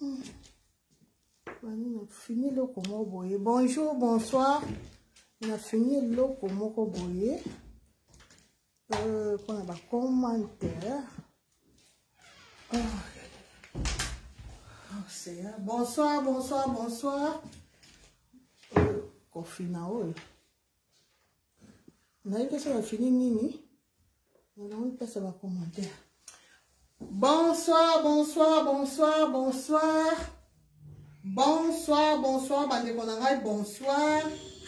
On a fini le comment boyer. Bonjour, bonsoir. On a fini le comment boyer. On a des commentaires. Bonsoir, bonsoir, bonsoir. Confina, oui. On a eu que ça va finir, Nini. On a eu que ça va commenter. Bonsoir, bonsoir, bonsoir, bonsoir. Bonsoir, bonsoir, bande konangai, bonsoir.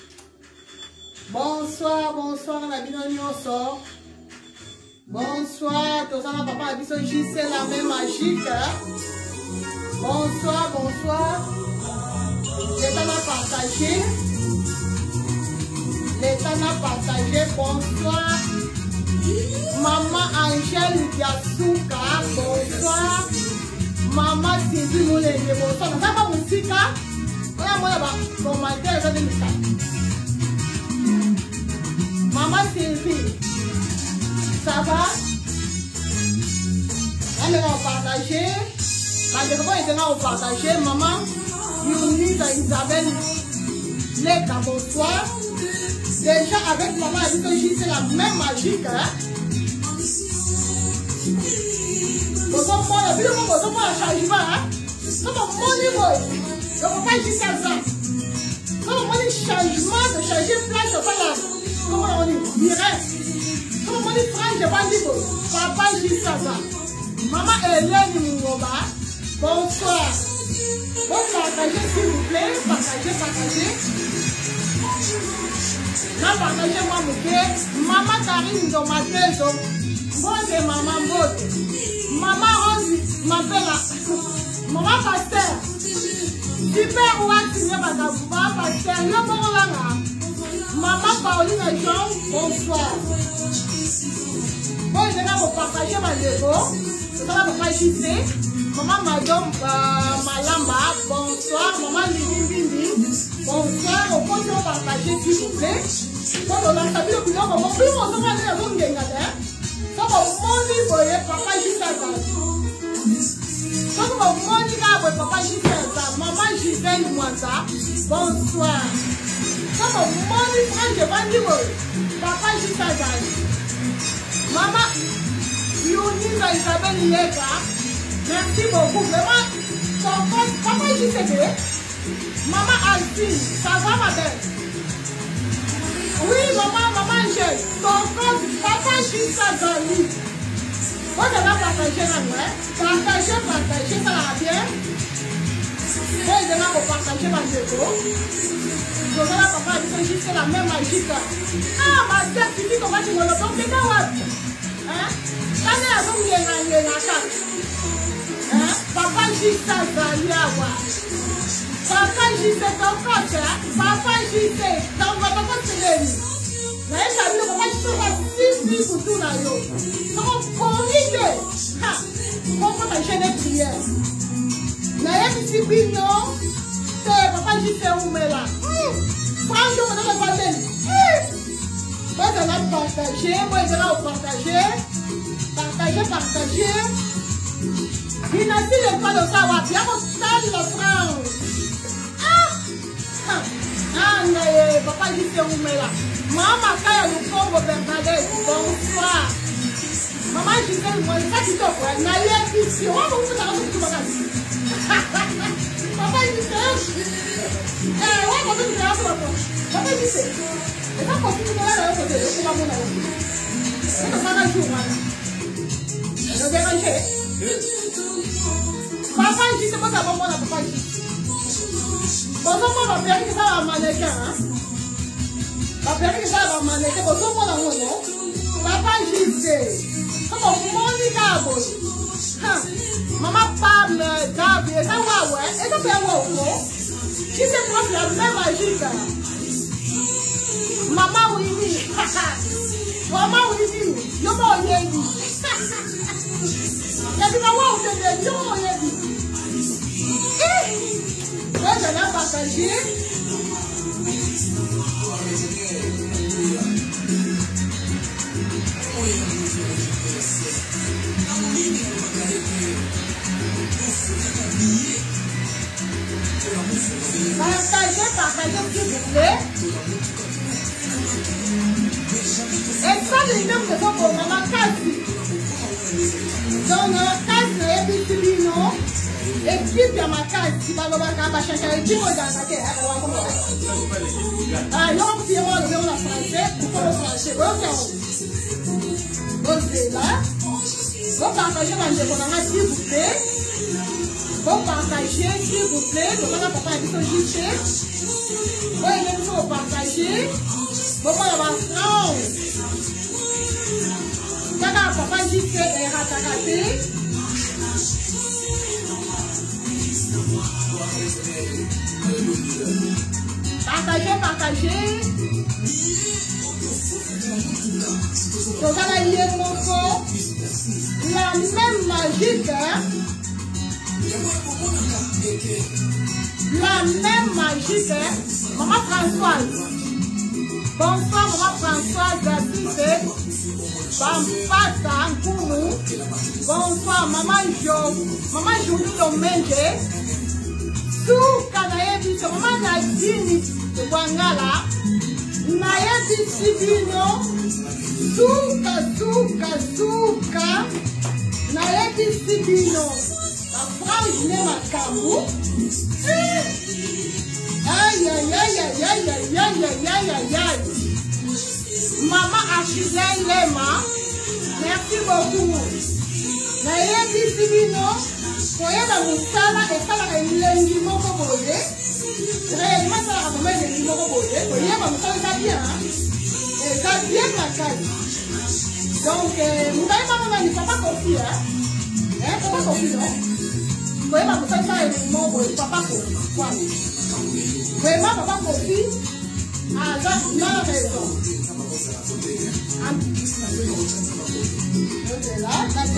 Bonsoir, bonsoir, on a bien nyonso. Bonsoir, tous en papa a dit c'est la même magique. Bonsoir, bonsoir. L'État m'a partagé. L'État m'a partagé. Bonsoir. Maman Angèle Diasuka. Bonsoir. Maman Sylvie Moulin. Bonsoir. Nous avons musique. On a mon commentaire. Maman Sylvie. Ça va? On va partager. On va partager. Maman Yuni Isabelle. Leka, bonsoir. Déjà avec maman, elle dit que c'est la même magique. Hein? Bonsoir, la changement. Hein? Je ne peux pas dire ça. Comment on dit changement de changer place, comment on dit direct. Comment on dit frère, je vais dire papa dit ça. Maman Hélène Mouba, bonsoir. Bon, partagez s'il vous plaît, partagez. Non, partagez-moi mon cœur. Maman Karine Domatezo, bonne maman Bote. Maman Rose m'appelle maman Pasteur. Super ouati maman Pasteur. Maman Pauline Jean, bonsoir. Bon, je vais vous partager ma dégo. Je vais vous partager. Maman Madame Malamba, bonsoir. Maman Lili, bonsoir. On peut nous partager s'il vous plaît. Quand on a salué le boulot, on va aller à la zone de Ngadin. Quand on dit que papa Gisèle, quand on dit que papa Gisèle, maman Gisèle Mouanta, bonsoir. Quand on dit que je vais dire papa Gisèle, maman Yuni Isabelle Leka, merci beaucoup. Vraiment, papa Gisèle, maman Alfine, ça va ma belle? Oui, maman, Angèle, ton compte, papa Gisèle Zali. On va partager la main. Partager, ça va bien. On va partager ma vidéo. Je vais la papa dit que c'est la même magique. Ah, ma sœur, tu dis comment tu me le donnes, c'est quoi? Hein? Quand elle a dit papa Gisèle Zali à voir. Papa Gisèle, ton compte, papa Gisèle, ton compte, c'est lui. Mais ça veut dire que papa Gisèle, 6 000 pour tout là. Donc, corrigez. Comment tu as des prières? Mais si oui, non, c'est papa Gisèle où est là. Franchement, on a parlé. Moi, je vais partager. Moi, je vais partager. Partager. Il n'a dit le pas de savoir. Bien, on salle la France. Papa Gisèle où est là. Maman, Kaya Lukombo Bernadette, bonsoir. Maman Gisèle, moi, ça tu te vois. Naïe, ici, on va vous faire un petit bagage. Papa Gisèle, on va vous faire un petit bagage. Papa Gisèle, et ça continue de faire un côté, c'est pas mon avis. C'est pas un jour, voilà. Je vais ranger. Papa Gisèle, moi, ça va moi, papa Gisèle. Bonjour, moi, ma père, qui ça va mannequin, hein? Ma père, qui ça va mannequin, bonjour, moi, non? Papa Gisèle. Comment on dit Gabo? Maman parle Gabi, et ça va, ouais. Et ça fait un wow. Qui c'est propre la même magique? Maman Winnie. Maman Winnie. Yo m'en ai dit. Il y a du maman où c'est dit. Yo m'en ai dit. Moi, je l'ai partagé. Partagez, s'il vous plaît. Et ça, les gens que sont pour maman Kasi. Donc, Kasi, non. Et puis, il y a ma Kasi. Si pas le bac, va chercher les gens dans la terre. Ah, non, si on va le français, il faut le français. Donc, c'est là. Vous partagez, s'il vous plaît. Vous partagez, s'il vous plaît. Le papa a dit que j'y sais. Vous allez vous partager. Vous allez avoir France. Papa dit que est rattrapé. Partagez. Donc, là, il y a mon corps. La même magique. La même magique. Maman Françoise. Bonsoir, maman Françoise. Bampata Nkunu. Bonsoir, maman Jo. Maman Jolie Domenge. Souka Nayebi, maman Nadine Wangala. Nayebi Sibino. Souka. Nayebi Sibino. La phrase n'est ma camou. Aïe. Maman Achille Lema, merci beaucoup. Nayebi Sibino, koyeba musala esala elengi moko boye. Réellement ça a vraiment elengi moko boye. Koyeba musala ça bien, et ça bien la case. Donc mukaye maman ni papa Kofi papa Kofi non. Koyeba musala ça elengi moko boye papa Kofi. Vraiment papa Kofi a raison. Là,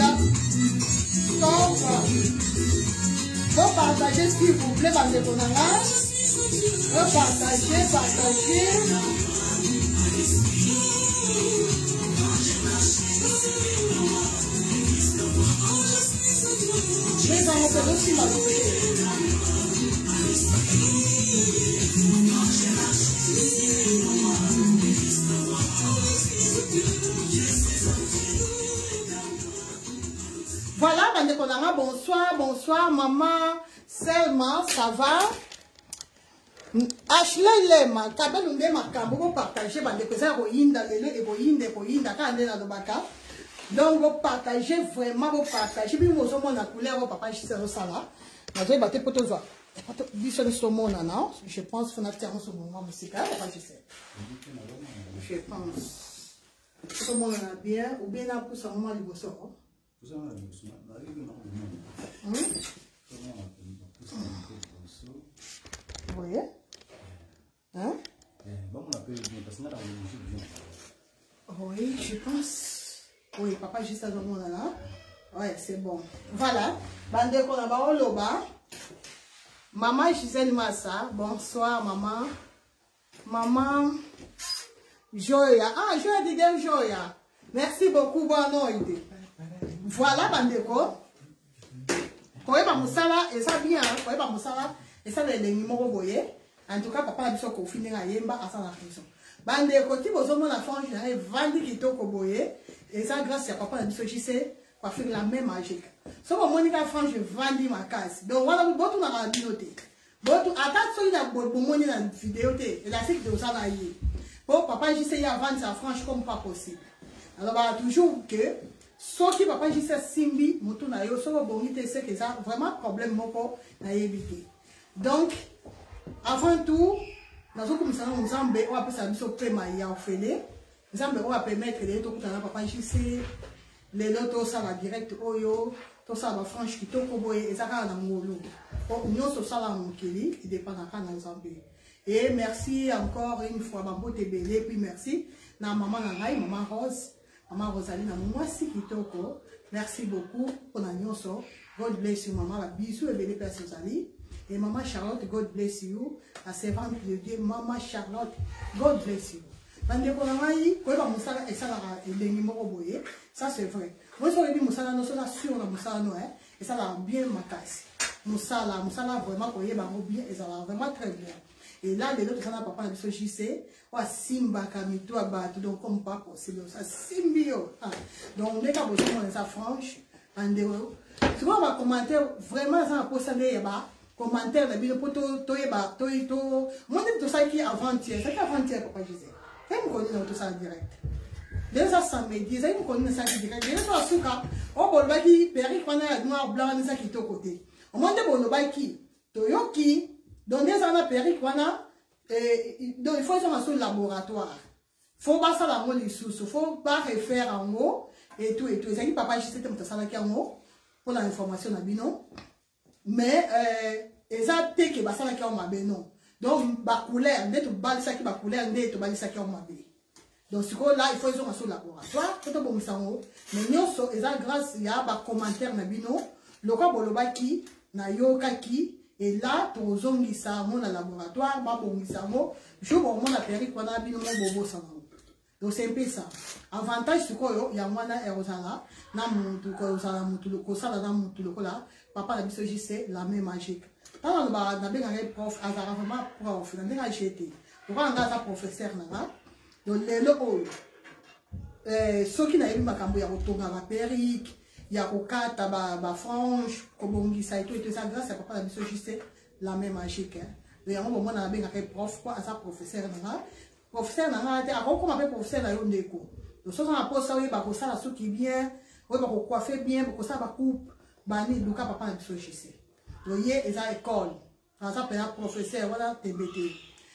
vous partagez s'il vous plaît, parce que vous partagez. Je vais en faire aussi ma Voilà, bonsoir, maman Selma, ça va? Ashley Lema, Kabelunde Makambo, vous partagez, donc vous partagez vraiment, vous partagez, puis vous avez la couleur, papa, je sais ça là. Je pense qu'on a terminé ce moment musical, je pense. Tout le monde a bien, ou bien là pour ce moment, il vous sort. Vous voyez? Hein? Oui, je pense. Oui, papa, juste à ce moment-là. Oui, c'est bon. Voilà. Bande qu'on a bas au loba. Maman Gisèle Massa. Bonsoir, maman. Maman Joya. Ah, Joya, dis Joya. Merci beaucoup, bonne idée. Voilà, bandeko. Koyeba musala, et ça bien, koyeba musala, et ça les numéros boyé. En tout cas, papa a dit qu'on finit à Yemba à sa raison. Bandeko, qui vous ont la frange, il vandi qui toko boyé, et ça grâce à papa a dit que je sais, quoi faire la même magique. So, mon monica frange, vandi ma casse. Donc voilà, vous botte dans la bibliothèque. Botte, attaque sur la botte pour monter dans la vidéo, et la série de ça là. Bon, papa, je sais, il y a vendre sa frange comme pas possible. Alors, voilà, toujours que. Sauf que papa dit ça simbi mutu na yo so bon ite c'est que ça vraiment problème moko na éviter. Donc avant tout nazo comme ça on zambe on appelle ça biso pema ya ofele. Zambe on va permettre les to kutana papa dit c'est les lotos ça va direct oyo to ça va franche qui to ko boye ça ka na ngolo. On nyoso ça la mokili il dépend na kana zambe. Et merci encore une fois Bambote Belé puis merci na maman na ngai maman Rose. Maman Rosaline, moi si kitoko. Merci beaucoup pour la nyonso. God bless you, maman. La bisou et belle personne Rosalie. Et maman Charlotte, God bless you. La servante de Dieu, maman Charlotte, God bless you. Bande ko ngai, ko ba musala esala elengi moko boye. Ça c'est vrai. Moi je dis musala no so na sur na musala no et ça va bien makasi. Moussala vraiment pour y bien et ça va vraiment très bien. Et là, les autres, ça n'a pas parlé de ce JC. Oh, Simba, Kamito, Abatou, donc comme pas possible. Ça, Simbio. Donc, on est pas besoin de ça franche. Souvent, on va commenter vraiment ça, pour ça, commentaire, la vidéo, pour tout, moi, tout ça qui est avant-hier. C'est qu'avant-hier, papa JC. Et vous connaissez tout ça en direct. Déjà, samedi, vous connaissez ça en direct. Déjà, ça, souka. Oh, bon, bah, qui, péri, qu'on a noir, blanc, on a ça qui est au côté. Au moins, bon, le bail qui, Toyoki, donc, des années péri, qu'on a, donc, il faut être sur le laboratoire. Faut pas ça la mot les sous, faut pas refaire en mot, et tout. Ça dit, papa, je sais que ça va en mot, pour l'information, non. Mais, ça, t'es que, ça va en mot, non. Donc, ba couleur, dès que bal ça qui ba couleur, dès que bal ça qui en mot. Donc, ce que là, il faut être sur le laboratoire, faut bon ça en mot. Mais, nous, ça, grâce, il y a un commentaire, non. Le cas, boloba qui, na yoka qui, et là, tu as zongi ça, mon laboratoire, ma bongi ça, je vois mon apéri qu'on a bien mon bobo ça. Donc c'est un peu ça. Avantage c'est quoi il y a moi na erosala, na mutu ko sala mutu ko sala na mutu ko là, papa la biso c'est la même magique. Quand on va na bien un prof, azara vraiment prof, na bien acheté. Pourquoi on a ça professeur na? Donc le ceux qui n'avaient pas makambo ya kotonga ba perruque, ya kokata ba frange, kobongi ça et tout ça grâce à papa la biso juste la même magique. Et on va na bien un prof quoi, ça professeur na. Professeur na te ako comme appelle professeur na yo ndeko. Donc ça on pose ça oui ba ko ça la qui bien, oui ba ko coiffer bien, ba ko ça ba coupe, ba ni luka papa na biso juste. Donc yé eza école. Ça peut être professeur voilà TBT.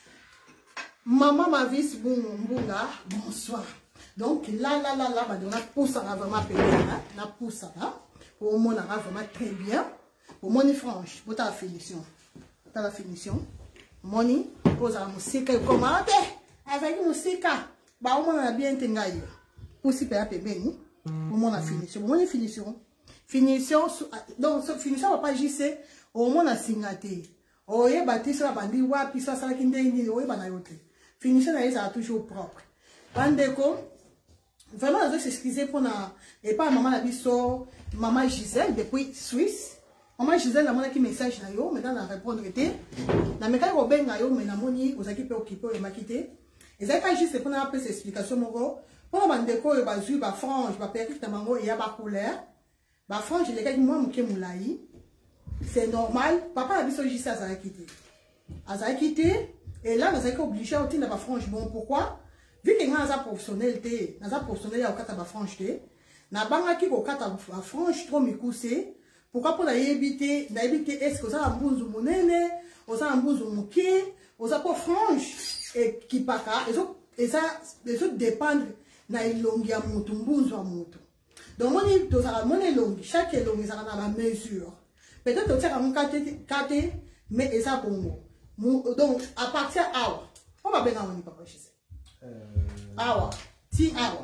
Maman ma vis bunga, bonsoir. Donc là, on a poussé vraiment bien, on a poussé là. Pour moi, on a vraiment très bien. Pour moi, franche, pour ta finition. Pour la finition. Moni, pose la musique, commenter. Avec la musique, bah, on a bien tengaille. Pour si faire bien, pour moi, la finition. Pour moi, finition. Finition, donc, finition, on va pas juste, au moins, on a signaté. Oh, y'a bâti sur la bandit, ouais, puis ça, qui n'est pas, ouais, banayote. Finition, ça a toujours propre. Bandeko, vraiment, je vais s'excuser pour na, et pas maman la biso, maman Gisèle, depuis Suisse. Maman Gisèle, la qui message na yo, maintenant, na répondre était. Na meka Robin na yo, mais na moni, aux équipes occupées, et ma quitté. Et ça, pas juste pour na peu ces explications, mon pour bandeko, et bazu, ba frange, ba perruque, na mango, et ya ba couleur. Ba frange, les gars, moi, mouké moulaï. C'est normal. Papa la biso Gisèle, ça a quitté. Ça a quitté. Et là, nous sommes obligés à obtenir la frange. Bon, pourquoi? Vu que nous avons professionnel, nous avons professionnel à la frange, nous avons la frange trop mikousé. Pourquoi pour éviter est-ce que vous avez un bouzou monene, vous avez un bouzou mouké, vous avez pas frange et qui paka, et ça, les autres dépendent de la longue à moutou, bouzou à moutou. Donc, vous avez mon longue, chaque longue, ça a la mesure. Peut-être que vous avez un kate, mais ça bon. Donc, à partir d'Awa, on va bien avoir papa chez Awa, ti Awa.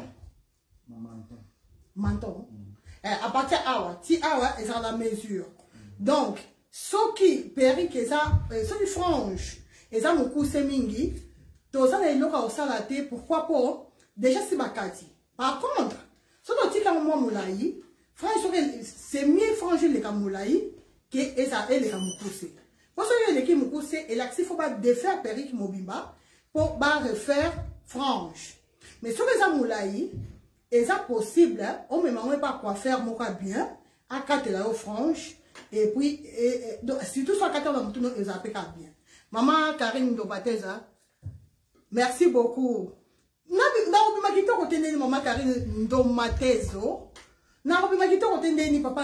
Menton. À partir d'Awa, ti Awa, ils ont la mesure. Donc, ceux qui péri que ça, ceux qui frange, ils ont beaucoup de mingi, tous ça les locaux au salaté, pourquoi pas? Déjà c'est bakati. Par contre, ceux qui ont moi moulaï, c'est mieux franger les camoulaï que ça et les camoukousé. Parce que les qui me poussent, et là, il faut pas défaire Peric Mobimba pour refaire frange. Mais sur les amoulaïs, et ça possible, on ne me pas quoi faire, moi bien, à 4 la frange, et puis, surtout sur 4 la mouton, ils appellent bien. Maman Karine Ndobateza, merci beaucoup. Maman Karine Ndomatezo, papa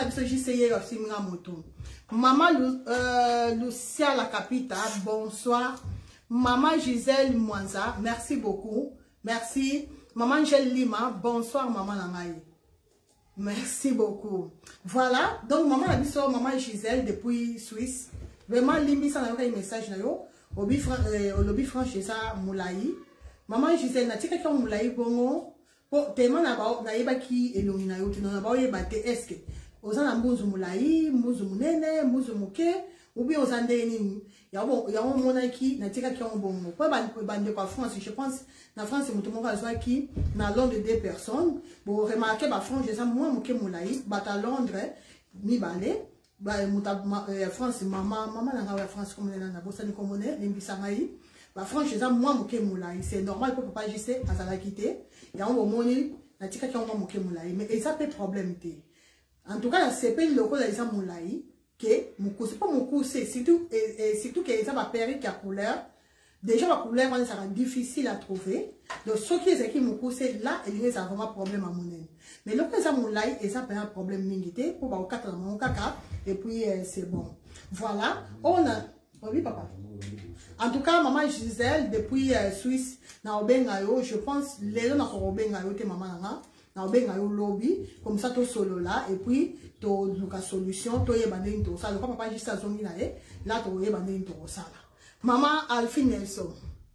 Maman Lucia la Capita, bonsoir. Maman Gisèle Mwanza, merci beaucoup. Merci. Maman Angèle Lima, bonsoir maman Langaï. Merci beaucoup. Voilà, donc maman Gisèle depuis Suisse. Vraiment, limbi ça n'a un message na yo. Au lobby franche ça moulaï. Maman Gisèle n'a tika comme moulaï bongo. Pour tellement na yeba ki elongi na yo tu na ba yeba te est-ce ozana mbuzu moulaï, mbuzu munene, mbuzu muke ou bien ozande nini. Ya on monaki na tika ki on bongo. Pour bande quoi France, je pense na France mutu mo ka soit ki na Londres de 2 personnes. Bon remarquer ba France ça moi muke moulaï, ba ta Londres mi balé. France, maman n'a France comme elle a bossé ni comme on est, l'imbisamai. France, c'est ça, moi, mon moulai. C'est normal pour papa Jissé, à sa la quitter. Il y a un moment, la tika qui a un moulai. Mais ça peut problème. En tout cas, c'est pas le local de ça moulai. C'est pas mon coup, c'est surtout que ça va perdre la couleur. Déjà, la couleur, ça sera difficile à trouver. Donc, ce qui est qui mon coup, c'est là, il y a vraiment problème à mon aile. Mais le ça moulai, et ça peut un problème mingité pour avoir 4 dans mon caca. Et puis, c'est bon. Voilà. On a. Oh, oui, papa. En tout cas, maman Gisèle, depuis Suisse, je pense, les gens qui ont été maman, na obenga yo lobby comme ça to solo là et puis to luka solution to yebande to ça le papa juste à zongi na e là to yebande to ça maman Alfie Nelson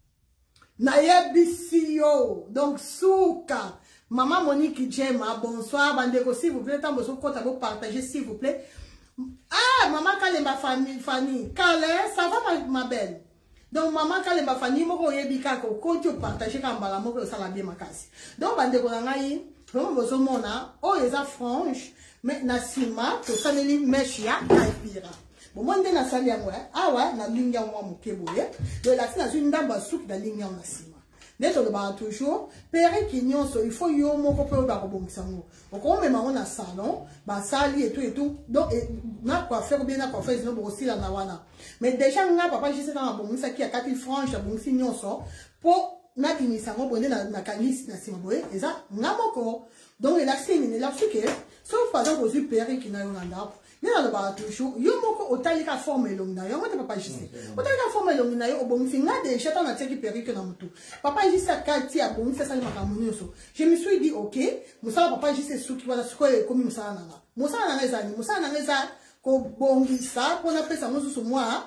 na yebisi yo donc souka maman Monique Djema bonsoir bandeko s'il vous plaît tant besoin compte vous partager s'il vous plaît ah maman Kalemba Fanny Kale ça va ma belle. Donc maman Kalemba Fanny moko yebika ko konti partager kambala moko ça la bien makasi donc bandeko na ngai vraiment besoin mona oh les a franche mais nasima to saneli meshia kaipira bon moi ndé na sali yango ah ouais na linga moi mokeboye de la tina une ndamba souki na linga na sima neto le ba toujours père qui nyonso il faut yo moko pe ba ko bongisa ngo oko me mango na salon ba sali et tout donc na quoi faire bien na quoi faire sinon aussi la na wana mais déjà nga papa je sais dans bongisa qui a 4 francs bongisi nyonso pour na binisa ngo bonde na kanisi na sima boye eza ngamoko donc il a séminé là ce que sauf par exemple aussi père qui na yolanda il a le ba toujours yo moko otalika forme longa yo mota papa jisi otalika forme longa yo obongisi nga déjà tant na teki père que na mutu papa jisi akati a bongisa ça makamuni so je me suis dit OK musala papa jisi suki wala sikoye comme musala nanga ezani musala nanga eza ko bongisa pona pesa mususu moi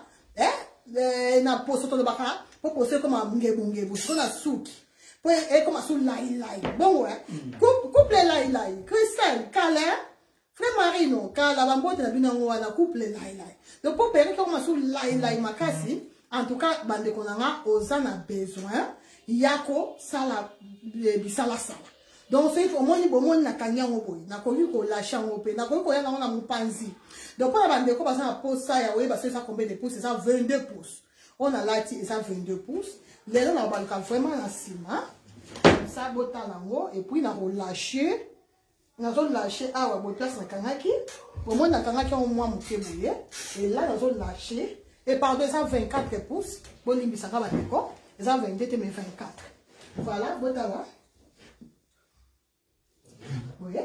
na poso to baka pour poser comme un bungebu sur la souki pour et comme sur lai bon ouais couple lai Christelle Calais frère Marino car la bambote na binango wana couple lai donc pour périr comme sur lai makasi en tout cas bande konanga ozana besoin yako sala bisala donc c'est au moins bon na kanyango boy na ko yuko la chango pe na ko yana na mupanzi donc pour la bande ko basa poste ça ya we ba ça combien de pouces c'est ça 22 pouces. On a là, ça 22 pouces. Les gens ont vraiment la ciment. Ça, botta lango. Et puis, on a relâché. On a lâché. Ah, ouais, place na kanaki. Au moins, na kanaki, on moins mouké bouillé. Et là, on a lâché. Et par 224 pouces. Bon, il ça va d'accord. Et ça 22, mais 24. Voilà, botta là. Vous voyez?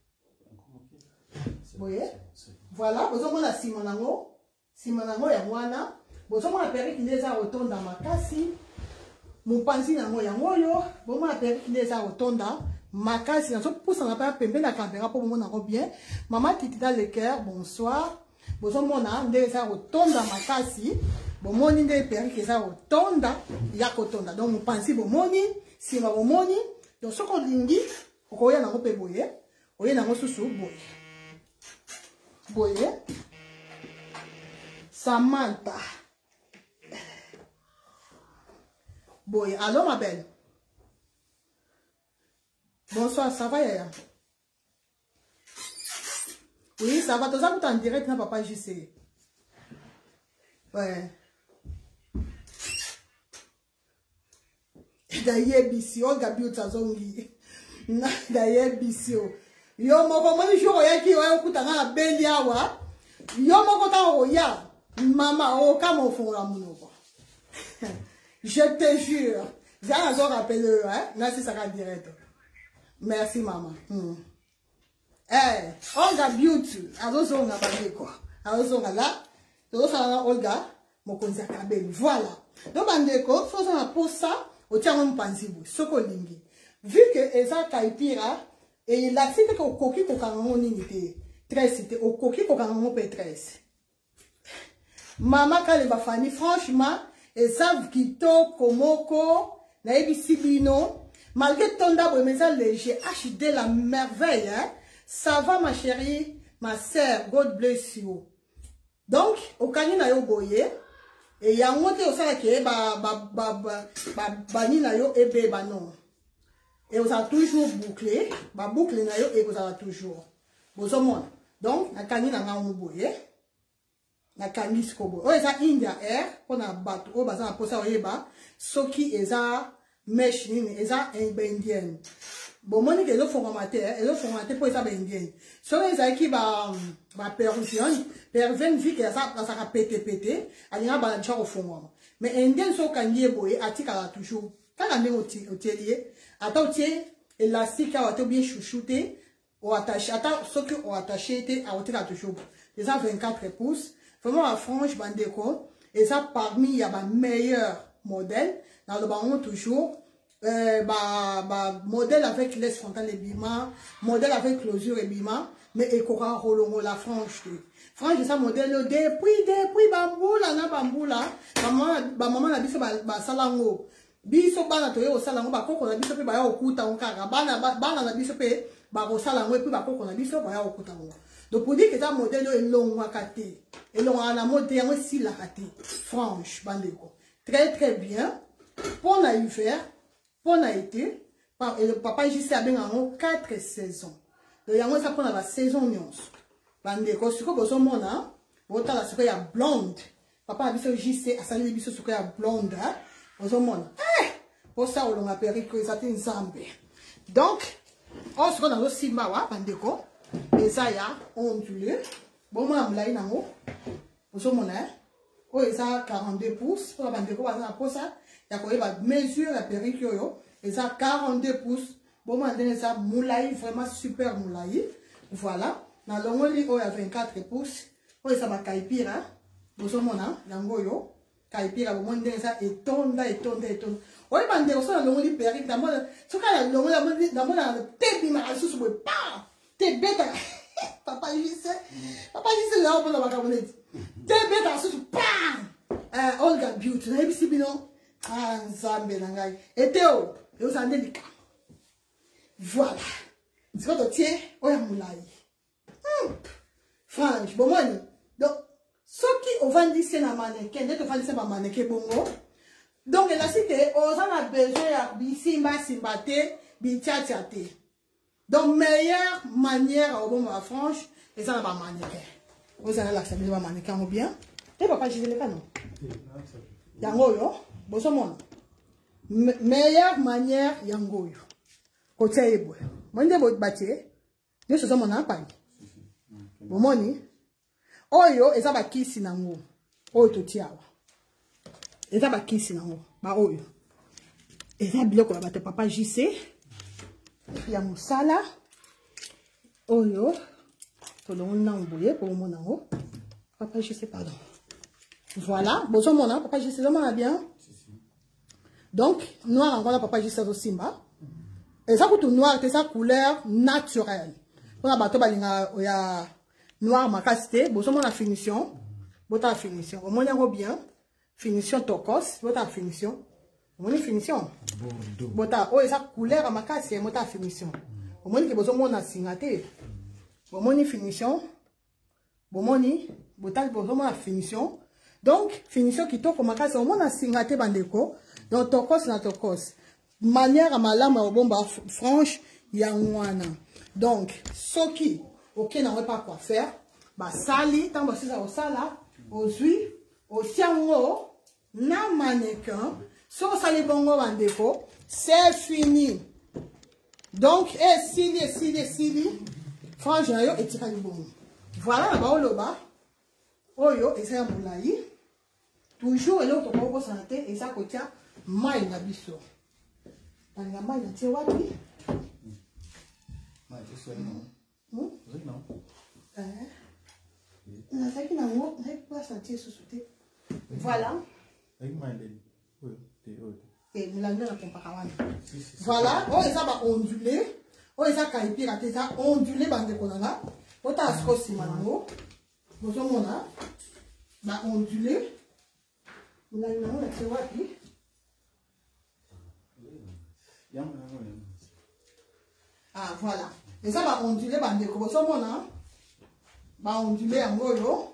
Vous voyez? Voilà, vous avez la ciment lango. Ciment lango, il y a moana. Bon, ça m'a appris qu'il les a autant dans ma casse. Mon pansi n'a pas yo. Bon, m'a appris qu'il les a autant dans ma casse. Dans ce pour ça n'a pas pempé la caméra pour mon arbre bien. Maman Titita le cœur, bonsoir. Bon, ça m'a appris ça autant dans ma casse. Bon, mon idée père qui ça autant dans ya autant dans. Donc mon pansi bon moni, si ma bon moni. Donc ce qu'on dit, on y a n'a pas boyer, on y a n'a pas sous boyer. Samantha. Boy, allô ma belle. Bonsoir, ça va Yaya? Oui, ça va. Tout ça, vous en direct, non, papa JC. Ouais. D'ailleurs, Bissio, Gabi, Tazongi. D'ailleurs, Bissio. Yo, moko, moi, je vois qui est au Koutanga, Beliawa. Yo, moko, ta oya. Maman, oh, comme au fond, la mounoko. Je te jure. J'ai encore rappelé, hein? Là, c'est ça va direct. Merci, maman. Eh, Olga Beauty. Alors, on a parlé quoi? Alors, on a là. Donc, ça va, Olga. Mon conseil à Kabel. Voilà. Donc, bandeko, faut ça pour ça. Au tient un pansibou. Sokolingi. Vu que Eza Kaipira, et la cité au coquille qu'on a mon unité. 13 cité. Au coquille qu'on a mon P13. Maman Kalemba Fanny, franchement, et savent Kito, Komoko, Naebi Sibino, malgré ton d'arbre, mais ça léger, HD la merveille, hein. Ça va, ma chérie, ma sœur, God bless you. Donc, au canyon na yo boye, et y a un monté au salaire qui est, bani na yo, ebe, non. Et vous avez toujours bouclé, bouclé na yo, et vous avez toujours. Vous avez donc, la canyon na yo boye, na kangi kobo o eza India Air pona bato o baza na posa oyeba soki eza mesh nini eza indienne bon moni ke ezofonga te po eza indienne soki ezalaki ba persienne vi ke azaka pete alinga balanisa kofongwama mais indienne so okangi ye boye atikala toujours kaka ndenge otieli ye ata otie élastique awa te bien chouchouté ou attaché ata soki oattaché te aotika toujours eza 24 pouces vraiment la frange bandeko eza parmi ya ba meilleur modèle dans le bango toujours modèle avec laisse frontale et bima modèle avec closure et bima mais ekora rolongo la frange frange ça modèle depuis bambula na bambula maman na biso ba salango biso bana toye osalango bakoko na biso pe baya okuta nkaka bana na biso pe bakosalango et puis bakoko na biso baya okuta ngo donc pour dire que ça modèle elongwaka te elongwaka na mode yango esilaka te franche bandeko très bien pour na hiver pour na été papa JC abengango 4 saisons donc yango eza mpona basaison nyonso bandeko sikoyo bozomona botala sikoyo ya blonde papa na biso JC asaleli biso sikoyo ya blonde bozomona posa olonga periko eza te nzambe donc oyo sikoyo nazosimba wa bandeko eza ya ondulé bomona molai nango bozomona oyo eza 42 pouces mpona bandeko baza na posa ya koyeba mesure ya periki oyo eza 42 pouces bomona ndenge eza molai vraiment super molai voilà na longoli oyo ya 24 pouces oyo eza bakaipira bozomona yango oyo kaipira bomona ndenge eza etonda oyo bandeko so na longoli periki namona soka na longoli namona tebimaka lisusu boye pa tebetaka papa jise leo mpona makambo neti tebetaka lisusu pa olga beauty nayebisi bino nzambe na ngai ete oyo eozala nde likambo voilà siko totie oyo ya molai franche bomoni donc soki ovandisi na maneke nde tovandisi bamaneke bongo donc elasi te oza na besoin ya bisimbasimba te bitiatia te donc meilleure manière à obomba la franche eza na bamaneke ozala lakisa biso bamaneke yango bien te papa jizeleka non yango oyo bozomona meilleure manière yango oyo kotia ye boye moni nde batie nyonso ozomona apani bomoni oyo eza bakisi nango oyo totia awa eza bakisi nango baoyo eza biloko ya bato papa JC ya mosala oyo tolongoli nango boye po omona yango papa JC pardon voilà bozomona papa JC ozomona bien donc noir yango na papa JC azosimba eza kutu noir te eza couleur naturelle mpona bato balinga ya noir makasi te bozomona finition botala finition omoni yango bien finition tokos botala finition omoni finition botala oyo eza couleur ya makasi botala finition omoni ke bozomona singa te bomoni finition bomoni botali bozomona finition donc finition kitoko makasi omona singa te bandeko donc tokos na tokos manière à malamu ya obomba franche ya ngwana donc soki ok n'aurait pas quoi faire basali tant basisa osala ozui osiango na mannequin so sali bongo bandeko c'est fini donc sili franche na yo etikali bongo voilà na baoloba oyo eza ya molai toujours eloko tokokosana te eza kotia mai na biso tanga mai na tie wapi nazalaki nango nayebi place na tie susu te voilà milangi na kompaka wana voilà oyo eza baondulé oyo eza kaipira te eza ondulé bandeko nanga otala siko nsima nango bozomona baondulé milangi nango na tie wapi ah voilà eza baondulé bandeko bozomona baondulé yango oyo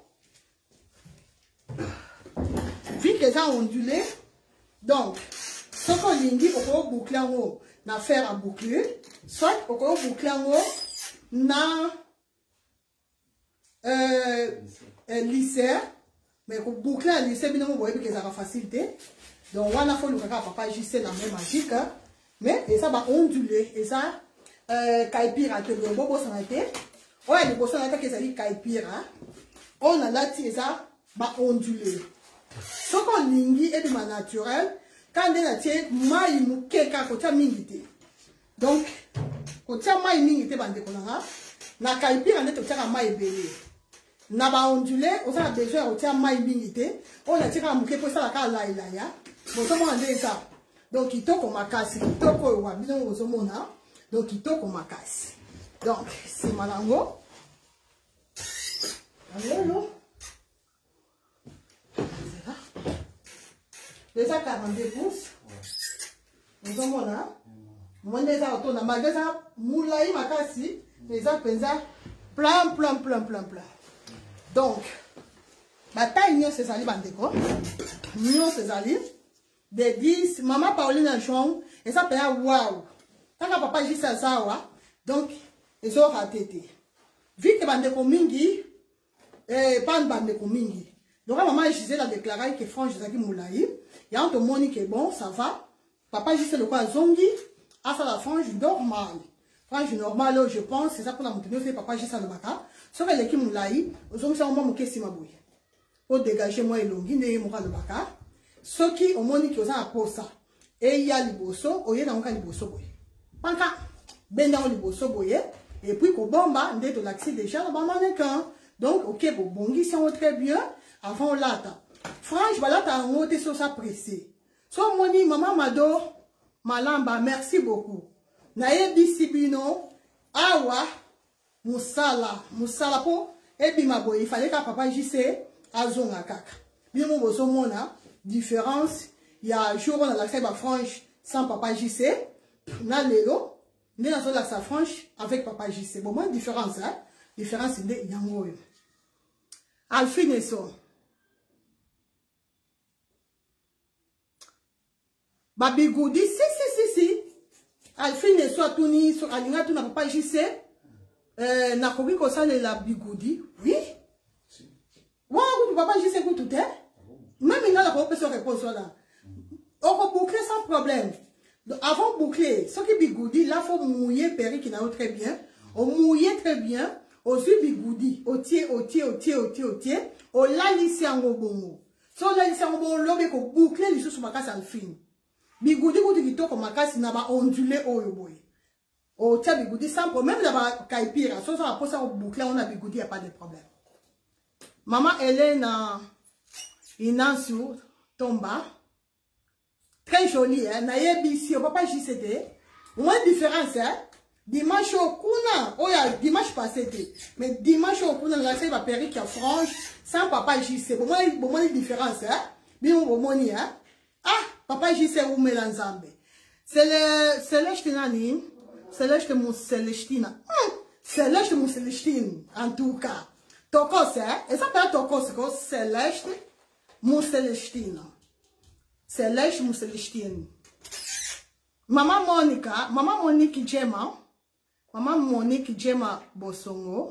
vu que eza ondulé donc soki olingi okoboucle yango na fer à boucler soit okoboucle yango na lisser Mais pour boucler un lycée, bien vous voyez que ça va faciliter. Donc, on a fait le papa JC la même magique. Mais, et ça va onduler. Et ça, kaipira, te le bobo s'en a été. Ouais, le bobo s'en a été, que ça dit kaipira. On a là, et ça va onduler. Ce qu'on lingi est de ma naturel. Quand on a été, maï mouké, quand on a mingité. Donc, quand on a maï mingité, bande konanga, na kaipira, on est au maï belé. Na ba ondulé, on a besoin de maï mingité. On a tiré à mouké pour ça, la ka la ya. Bon, ça m'a dit ça. Donc, il toko makasi, il toko wabino ozomona. Donc, il toko makasi. Donc, c'est malango. Allô? Déjà 42 pouces. Ozomona. Moi, déjà, on a malgré ça, moulaï makasi. Déjà, penza, plein. Donc, bataille, nous, c'est ça, les bandeko. Nous, c'est ça, de 10, maman Pauline en chambre, et ça peut être waouh. Quand papa dit ça, donc, ils ont raté. Vu que bandeko mingi, pas de bandeko mingi. Donc, maman Gisèle a déclaré que franche, Zaki Moulaï, il y a un monde qui est bon, ça va. Papa Gisèle le quoi, zongi, à ça la frange normale. Frange normale, je pense, c'est ça pour la montagne, fait papa Gisèle le baka. Sauf que l'équipe Moulaï, ils ont fait un moment qui est mabouille. Pour dégager moi et l'ongi, n'est pas le baka. Ceux qui ont moni qui ont un posa et il y a liboso ou il y a un liboso boy. Panka ben dans liboso boy et puis qu'on bomba on est l'accès déjà dans mannequin. Donc ok bon bongi si on très bien avant lata. Franche voilà ta monté sur sa pressé. So moni maman mado malamba merci beaucoup. Naye bisibino awa musala po et bima boy il fallait que papa JC azonga kaka. Bien mon boso mona différence, il y a un jour on a l'accès à franche sans papa JC. Na lelo, on a l'accès franche avec papa JC. Bon, moi, différence, hein? Différence, c'est yango. Alphine et so. Babi Goudi, si. Alphine et so, touni, sur Alinga, tu n'as papa JC. Na kobi ko sa la bigoudi. Oui? Waouh, papa JC, écoute tout, hein? Même il y a la réponse là. On va boucler sans problème. Donc, avant de boucler, ce qui est bigoudi, là, il faut mouiller Perry qui n'a pas très bien. On mouille très bien. On suit bigoudi. On tient. On l'a lissé en bongo. Si on l'a lissé en bongo, l'homme qu'on boucler les choses sur ma casse à le fin. Bigoudi, vous dites que ma casse n'a pas ondulé au boy. On tient bigoudi sans problème. Même là-bas, kaipira. Si on a posé au boucler, on a bigoudi, il n'y a pas de problème. Maman, elle est dans. Inansou tomba très joli hein nayebi si papa JCD moins différence hein dimanche au kuna oh ya dimanche passé mais dimanche au kuna la c'est va péri qui a franche sans papa JC bon moi différence hein bien bon moni hein ah papa JC ou melanzambe c'est le Célestina ni Célestina Célestina mon Célestine en tout cas tokos hein et ça peut tokos ko Céleste mon Célestine. Céleste, mon Célestine. Maman Monique Djema. Maman Monique Djema Bosongo.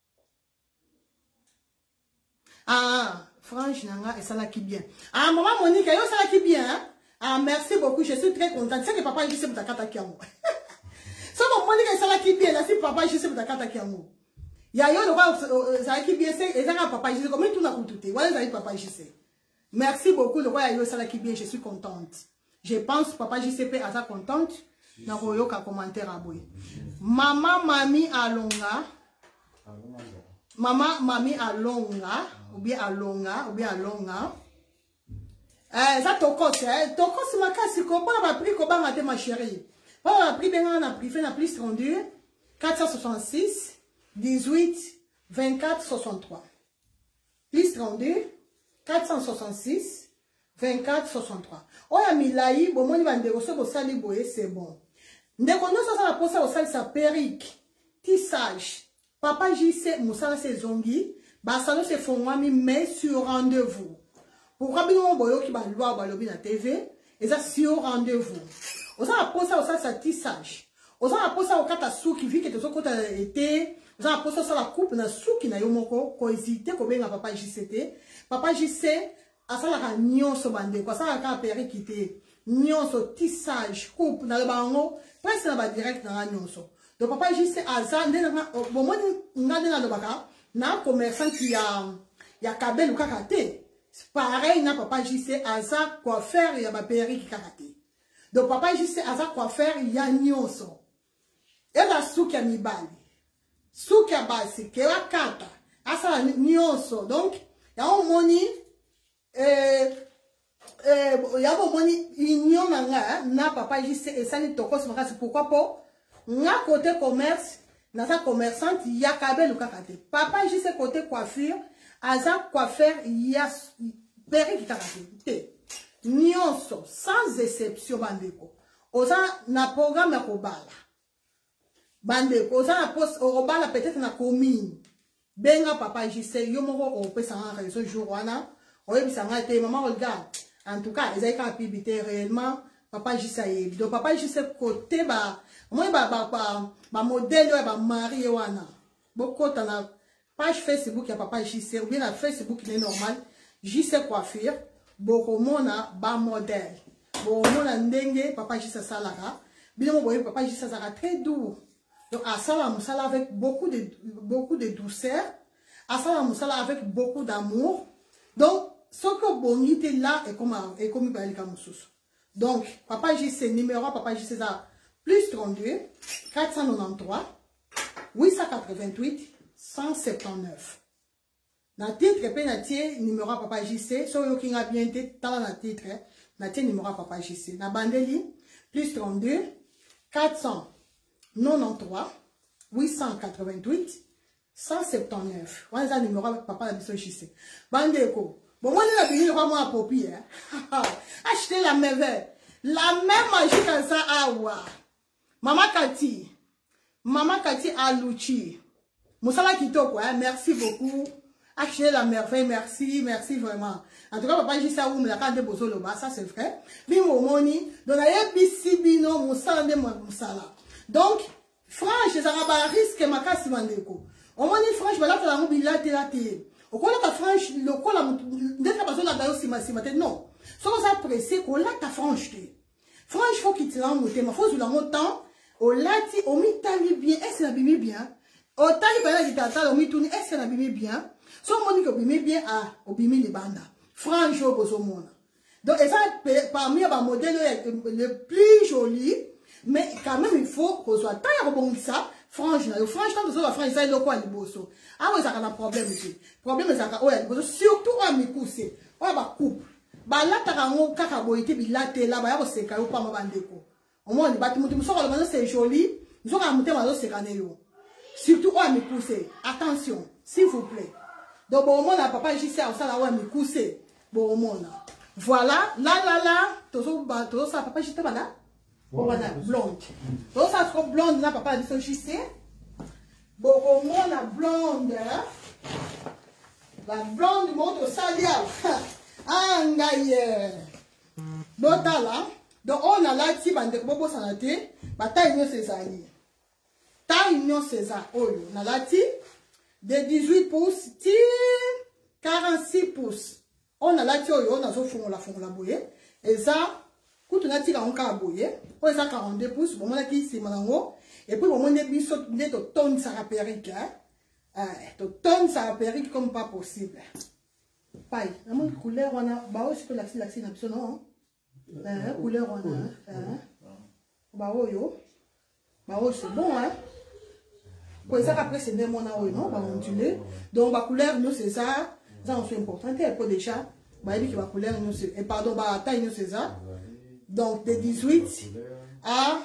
Ah, franche, nanga, et ça là qui bien. Ah, maman Monique, ça là qui bien. Ah, merci beaucoup, je suis très contente. C'est que papa, je sais que tu as kata kiamo. Ça, maman Monique, ça là qui bien. Là, si papa, je sais que tu as kata kiamo. Il y a yo, ça là qui bien, c'est, et ça, papa, je sais comment tout n'a pas tout. Voilà, ça papa, je sais. Merci beaucoup, le roi Ayo Salaki bien, je suis contente. Je pense papa JCP à ça contente. N'a pas commentaire à boy. Maman mami alonga. Maman mami alonga ou bien alonga. Ça tokos ma casse ko pas pris ko ba ngate ma chérie. Pas pris bien on a pris fait na plus rendu 466 18 24 63. Plus rendu 466 24 63. Oya milayi bon moni bande ko so sali boye c'est bon. Ndeko no so ça posa au sali sa perruque, tissage. Papa JC musala se zongi, ba salo se fongwami mais sur rendez-vous. Pourquoi bien on boyo ki ba loi ba lobi na TV, et ça sur rendez-vous. On ça posa au sali sa tissage. On ça posa au kata sou qui vit que to so kota été Vous avez posé ça la coupe na souki na yomoko ko hésiter ko benga papa JCT. Papa JC a ça la nyonso bande ko ça la ka péri quitter. Nyonso tissage coupe na le bango presque na ba direct na nyonso. Donc papa JC a ça ndena bon moi ngade na lobaka na commerçant qui ya kabel ou kakate. Pareil na papa JC a ça quoi faire ya ba péri qui kakate. Donc papa JC a ça quoi faire ya nyonso. Et la souki ya mibali. Souki ya basi ke la kata asa nyonso. Donc ya omoni ya omoni union na papa JC et ça ni tokos makasi pourquoi pas na côté commerce na sa commerçante ya kabel ou kakate. Papa JC côté coiffure asa coiffeur ya peri ki kakate. Nyonso sans exception bandeko. Oza na programme ya kobala. Bande, oza na poste orobala peut-être na commune. Benga papa JC yo moko o pesa en réseau jour wana. Oyebisa nga te maman regarde. En tout cas, ezai ka pibité réellement papa JC yebi. Donc papa JC côté ba moi ba modèle ba mari wana. Boko na page Facebook ya papa JC ou bien na Facebook il est normal. JC coiffure, boko mona ba modèle. Boko mona ndenge papa JC salaka. Bien mo boye papa JC sera très doux. Donc, à ça, la avec beaucoup de douceur. À ça, la avec beaucoup d'amour. Donc, ce que bonité là est comme il va aller comme sous. Donc, papa JC, numéro papa JC, plus 32, 493, 888, 179. Dans le titre, pénatier, numéro papa JC, so yo qui a bien été, dans le titre, natie numéro papa JC. Dans bandeli, plus 32, 400. 93 888 179. On a un numéro avec papa la mission JC. Bandeko. Bon, moi, je vais moi à Popi. Achetez la merveille. La même magie que ça à Awa. Maman Kati Alouchi. Moussala Kitoko, merci beaucoup. Achetez la merveille, merci vraiment. En tout cas, papa JC a ouvert la carte de Bozoloba, ça c'est vrai. Bimo Moni, donc la BC Bino Moussala de Moussala. Donc, franche, ça va risque ma casse mandeko. Au moins, franche, voilà, la mobile là, au quoi la franche, le quoi la d'être pas la d'ailleurs si ma non. Sans ça pressé, qu'on l'a ta franche. Franche, faut qu'il te l'en monte, ma faut sur la montant, au lati, au mitali bien, est-ce la bimi bien? Au tali, par là, il au mitouni, est-ce la bimi bien? Son monique au bimi bien, au bimi les bandas. Franche, au besoin monde. Donc, et ça, parmi les modèles le plus joli, mais quand même, il faut qu'on soit taille à rebondir ça. Franchement, tant que la frange, ça est le quoi, le bosso. Ah oui, ça a un problème ici. Problème, c'est que, surtout, on a mis poussé. On a coupe. Bah là, t'as un cacaboïté, puis là, t'es là, bah, c'est caillou, pas ma bandeko. Au moins, les bâtiments, c'est joli. Nous avons monté ma dose, c'est canéo. Surtout, on a mis poussé. Attention, s'il vous plaît. Donc, bon, on a papa, j'y sais, on a mis poussé. Bon, on a. Voilà, là, tout ça, papa, j'y sais pas là. Voilà, blonde. Donc, ça sera blonde, là, papa, dit JC. Bon, au moins, la blonde. La blonde monte au salia. Ah, ngaye. Donc, là. Donc, on a là, si, bande, bobo, sanate. Bah, taille, non, César. Taille, non, César. Oh, on a là, de 18 pouces, 46 pouces. On a là, on a la bouille. Et ça, quand on a tiré en carabouille, on a 42 pouces, bon, on a qui c'est malango, et puis on a mis des tonnes ça périque, tonnes ça périque comme pas possible. Paille, la même couleur on a, bah aussi que l'accès n'a pas non, couleur on a, bah c'est bon hein. Pour ça après c'est même on a non, bah ondulé, donc bah couleur nous c'est ça, ça on fait important, et pour déjà, bah il dit que bah couleur nous c'est, et pardon bah taille nous c'est ça. Donc, de 18 à...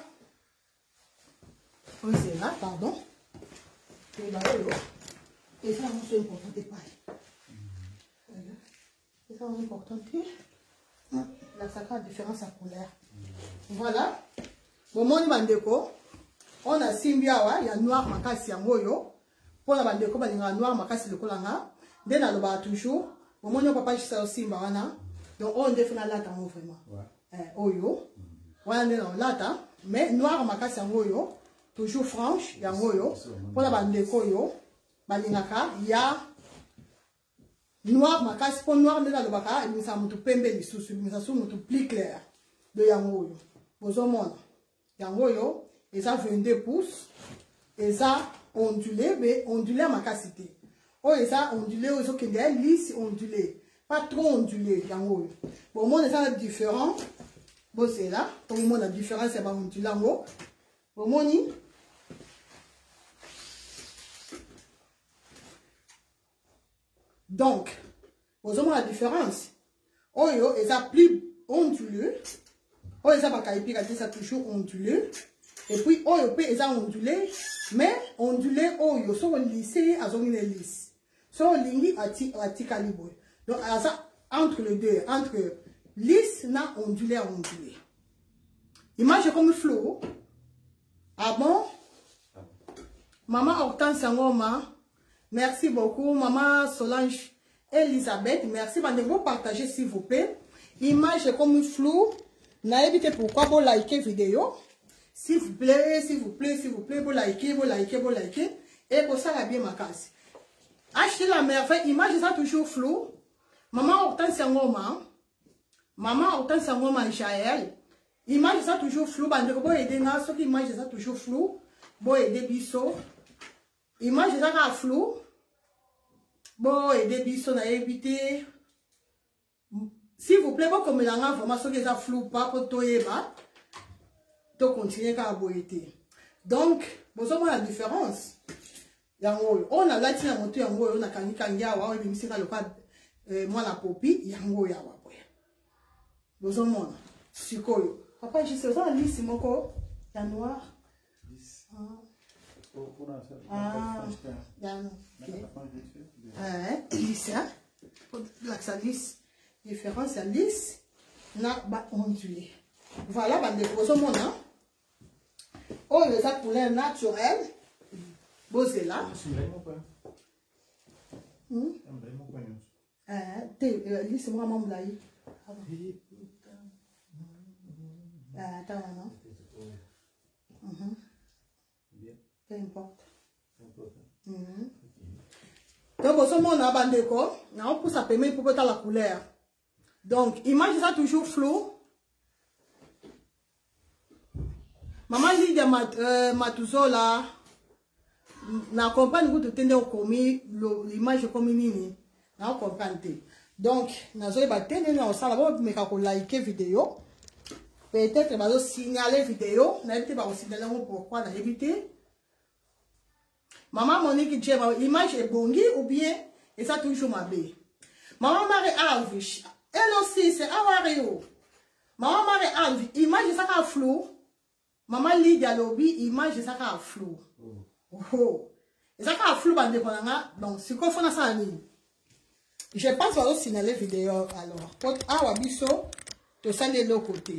Oui, c'est là, pardon. Et là, et ça, c'est important, c'est pareil. C'est ça, c'est important. Là, ça fait la différence à couleur. Voilà. Bon, mon bandeko, on a Simbiawa, il y a noir, makasi, yangoyo. Pour la bandeko, il y a noir, makasi, le kolanga. Dès là, le bas toujours. Bon, mon papa, je sais aussi, donc, on défend là, vraiment. Oyo, voilà, lata, mais noir makasi oyo, toujours franche, yango yo. Pour la bande yo, balingaka, ya noir makasi, pour noir de la lobaka, il nous a mutu pembe li susu, il nous a mutu plus clair de yango yo. Bozo mona. Yango yo, et ça 22 pouces, et ça ondulé, mais ondulé à makasité. Oh, et ça ondulé, ils ont qu'il est lisse ondulé. Pas trop ondulé, yango yo. Bon, moi, ça différent. Bon, c'est là. Pour moi, la différence, c'est pas ondulé yango. Bon, moi, ni. Donc, vous avez la différence. Oh, yo, et ça plus ondulé. Oh, et ça va caïpir, ça toujours ondulé. Et puis, oh, yo, et ça ondulé. Mais, ondulé, oh, yo, so lissé, à zone lisse. So, lingi, à ti calibre. Donc, ça, entre les deux, entre lisse, na ondulé, ondulé. Image comme flou. Ah bon? Maman Hortense Ngoma. Merci beaucoup, maman Solange Elisabeth. Merci, vous partager s'il vous plaît. Image comme flou. N'hésitez pourquoi vous likez vidéo. S'il vous plaît, s'il vous plaît, s'il vous plaît, vous likez, vous likez, vous likez. Et pour ça, la bien ma casse. Achetez la merveille. Image ça toujours flou. Maman Hortense Ngoma. Maman Hortense Ngoma Jaël. Image ça toujours flou. Vous aider na ce qui image ça toujours flou. Vous aider biso. Image ça flou. Bon, et des bisous à éviter. S'il vous plaît, vous comme l'anga vraiment ce que ça flou pas pour toi et bah, tu continues à boiter. Donc, vous avez la différence. On a là tiens monté en haut, on a kani kanya wa, on a le pas moi la popi, yango ya wa boy. Vous avez mon sikoyo. Papa, je sais ça lisse mon corps, la noir. Ah, lisse, hein? La lisse, différence, la lisse, n'a pas ondulé. Voilà, bah, des gros hommes, hein? Oh, les actes pour l'air naturel, bosé là. Lisse, moi, maman, là. Attends, non? Peu importe. Donc, on a un bandé, on pousse à payer pour la couleur. Donc, image ça toujours flou. Maman dit de Matuzola, na comprendre que tu tenais au commis, l'image comme nini, na comprendre. Donc, na zoé ba tenir na osala ba me ka ko like vidéo. Peut-être ba signaler vidéo, na été ba signaler pourquoi na éviter. Maman Monique Djema, l'image est bongi ou bien, et ça toujours ma bé. Maman Marie Alvish, elle aussi, c'est Awario. Maman Marie Alvish, image ça ka flou. Maman Lydia Lobby, image ça ka flou. Oh. Et ça ka flou, bande konanga, donc, c'est quoi faut ça en ligne. Je pense qu'on va signaler vidéo, alors. Pour Awabiso, de ça de l'autre côté.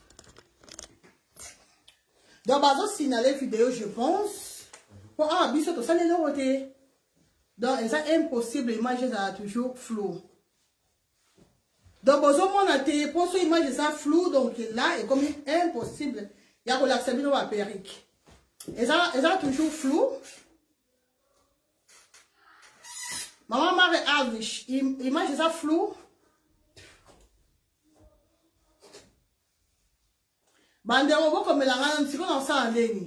Donc, on va signaler vidéo, je pense. Ah, biso to ça les côté. Donc, c'est impossible, l'image est toujours flou. Donc, besoin mon athée, pour ce image ça flou, donc là, est comme impossible. Il y a que l'accepter dans la perruque. Et ça toujours flou. Maman Marie Alvish, image ça flou. Bande on comme la rame, c'est qu'on en sent en ligne.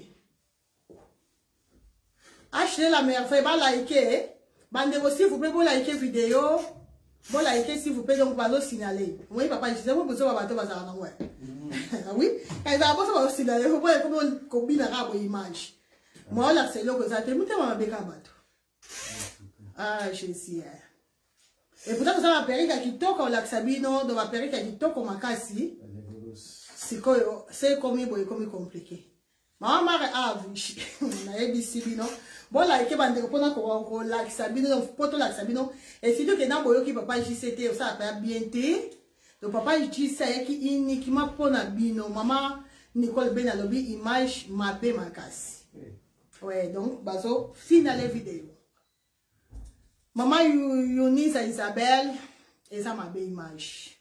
Achetez la merveille, va liker. Bande s'il vous plaît, vous liker vidéo. Vous liker s'il vous plaît, donc vous allez signaler. Oui, papa, je sais pas si vous avez besoin de ouais. Oui, quand vous avez besoin de signaler, vous pouvez comme une copine arabe image. Moi, là, c'est là que ça te met dans ma bécamate. Ah, je sais. Et pourtant, vous avez un perruque qui toque, on l'a sabino, dans ma perruque qui toque, on m'a cassé. C'est comme compliqué. Maman m'a dit, on a ABC, non? Bon, là, il y a des gens qui ont la sabino, poto la sabino. Et si tu es dans le qui papa JCT, ça a bien été. Donc, papa JCT qui uniquement pour la bino. Maman Nicole Benalobi, image, mappé, ma casse. Ouais, donc, bazo, finale vidéo. Maman Eunice Isabelle, et ça m'a bien image.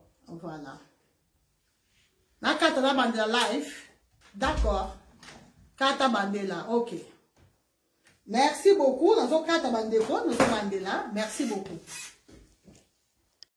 Voilà. La carte de la bande de live, d'accord. Kata bandela, ok. Merci beaucoup. Nous avons kata bandeko, nous avons bandela. Merci beaucoup.